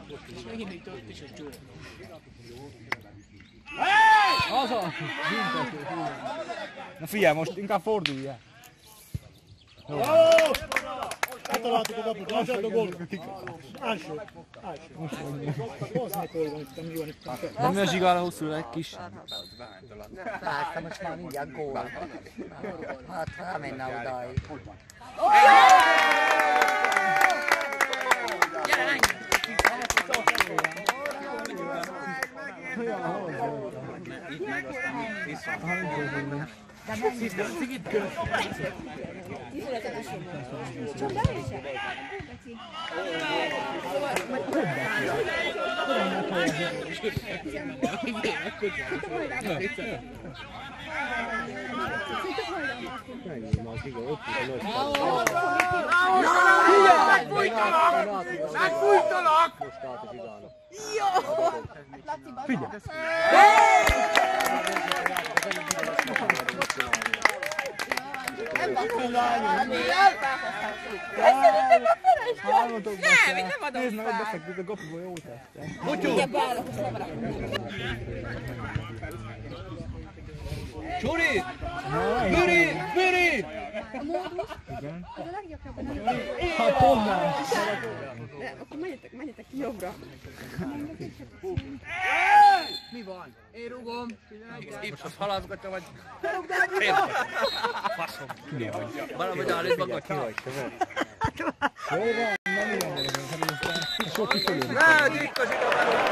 Azon! Na figyelj, most inkább fordulj el. Kitaláltuk a kaput, lássátok a gól. Első. De mi a zsigára hosszú egy kis? Láttam, most már mindjárt gól. Hát rámenne odáig. Itt meg aztán vissza. Megfújtalak! Figyelj! Nem bakom nem, én nem adom nézd meg, hogy befektet a gapiból, jó tette. Igen, beállok, azt nem Csuri! Büri! Büri! A módus? Igen. Az a leggyakrabban. Hát honnan? Akkor menjetek ki jobbra. Mi van? Én rúgom. Itt most haladgatja vagy... Faszom. Mi vagy? Valahogy állít magad ki vagy. Jó van, nem ilyen. Sok kifelé. Ne, Dikkos, itt a